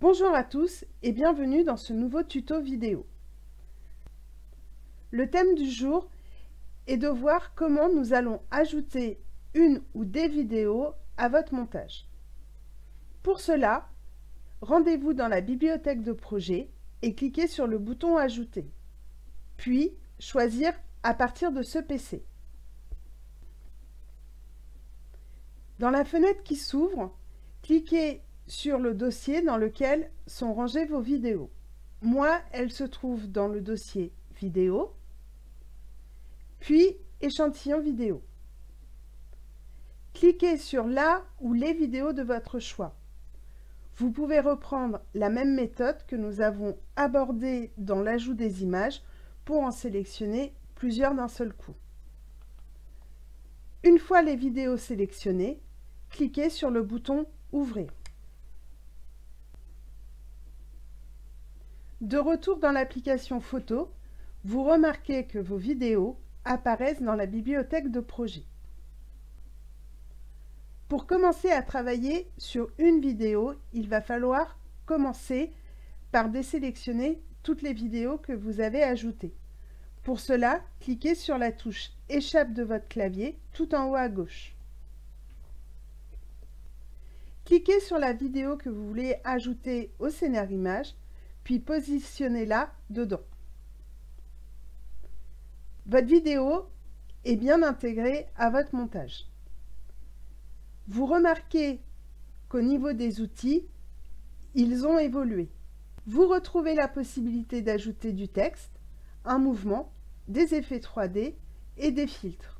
Bonjour à tous et bienvenue dans ce nouveau tuto vidéo. Le thème du jour est de voir comment nous allons ajouter une ou des vidéos à votre montage. Pour cela, rendez-vous dans la bibliothèque de projet et cliquez sur le bouton Ajouter, puis choisir à partir de ce PC. Dans la fenêtre qui s'ouvre, cliquez sur le dossier dans lequel sont rangées vos vidéos. Moi, elles se trouvent dans le dossier vidéo, puis échantillon vidéo. Cliquez sur la ou les vidéos de votre choix. Vous pouvez reprendre la même méthode que nous avons abordée dans l'ajout des images pour en sélectionner plusieurs d'un seul coup. Une fois les vidéos sélectionnées, cliquez sur le bouton Ouvrir. De retour dans l'application photo, vous remarquez que vos vidéos apparaissent dans la bibliothèque de projet. Pour commencer à travailler sur une vidéo, il va falloir commencer par désélectionner toutes les vidéos que vous avez ajoutées. Pour cela, cliquez sur la touche Échappe de votre clavier tout en haut à gauche. Cliquez sur la vidéo que vous voulez ajouter au scénario image, puis positionnez-la dedans. Votre vidéo est bien intégrée à votre montage. Vous remarquez qu'au niveau des outils, ils ont évolué. Vous retrouvez la possibilité d'ajouter du texte, un mouvement, des effets 3D et des filtres.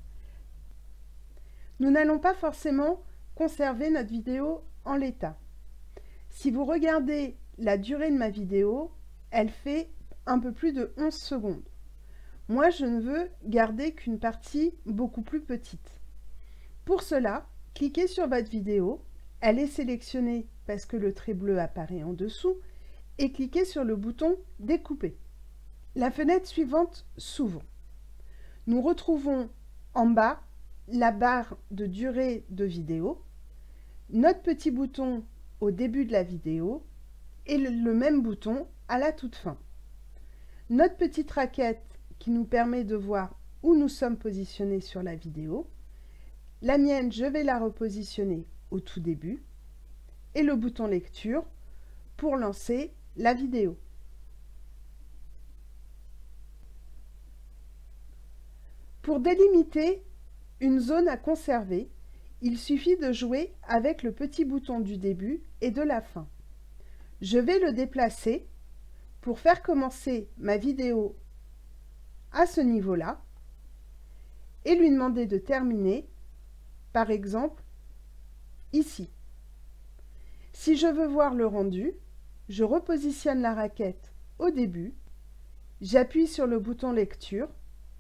Nous n'allons pas forcément conserver notre vidéo en l'état. Si vous regardez la durée de ma vidéo, elle fait un peu plus de 11 secondes. Moi, je ne veux garder qu'une partie beaucoup plus petite. Pour cela, cliquez sur votre vidéo, elle est sélectionnée parce que le trait bleu apparaît en dessous, et cliquez sur le bouton Découper. La fenêtre suivante s'ouvre. Nous retrouvons en bas la barre de durée de vidéo, notre petit bouton au début de la vidéo, et le même bouton à la toute fin. Notre petite raquette qui nous permet de voir où nous sommes positionnés sur la vidéo. La mienne, je vais la repositionner au tout début. Et le bouton lecture pour lancer la vidéo. Pour délimiter une zone à conserver, il suffit de jouer avec le petit bouton du début et de la fin. Je vais le déplacer pour faire commencer ma vidéo à ce niveau-là et lui demander de terminer, par exemple, ici. Si je veux voir le rendu, je repositionne la raquette au début, j'appuie sur le bouton lecture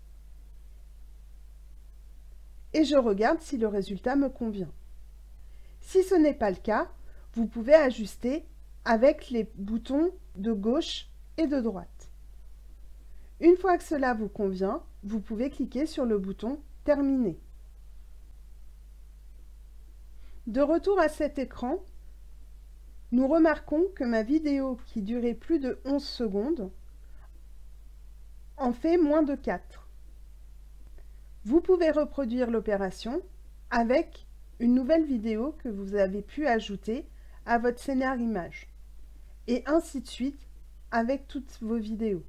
et je regarde si le résultat me convient. Si ce n'est pas le cas, vous pouvez ajuster avec les boutons de gauche et de droite. Une fois que cela vous convient, vous pouvez cliquer sur le bouton Terminer. De retour à cet écran, nous remarquons que ma vidéo qui durait plus de 11 secondes en fait moins de 4. Vous pouvez reproduire l'opération avec une nouvelle vidéo que vous avez pu ajouter à votre scénario image. Et ainsi de suite avec toutes vos vidéos.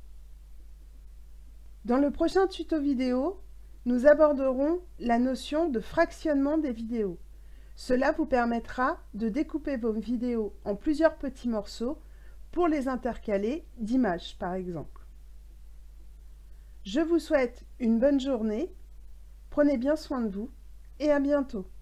Dans le prochain tuto vidéo, nous aborderons la notion de fractionnement des vidéos. Cela vous permettra de découper vos vidéos en plusieurs petits morceaux pour les intercaler d'images par exemple. Je vous souhaite une bonne journée, prenez bien soin de vous et à bientôt.